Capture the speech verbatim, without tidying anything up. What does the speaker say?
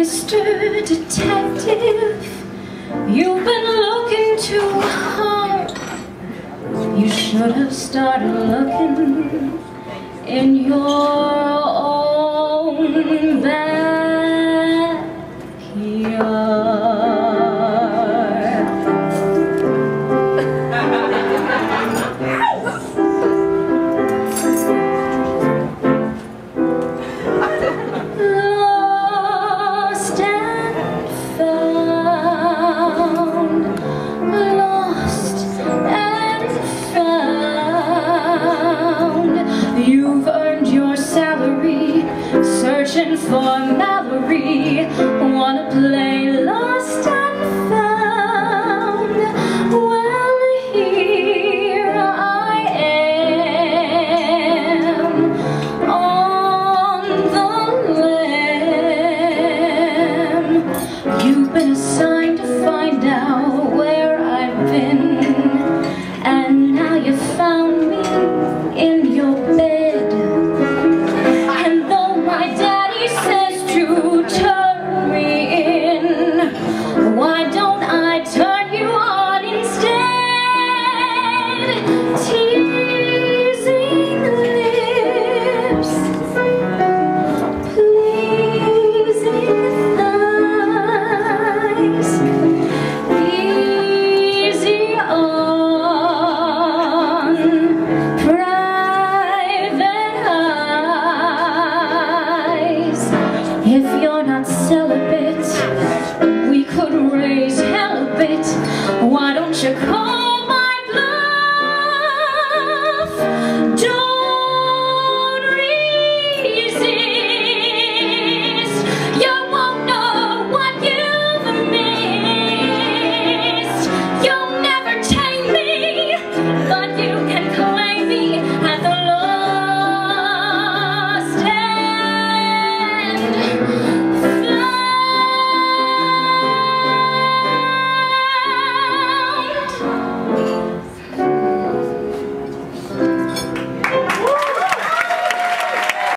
Mister Detective, you've been looking too hard. You should have started looking in your own backyard. Lost and found, lost and found. You've earned your salary, searching for Mallory. Wanna play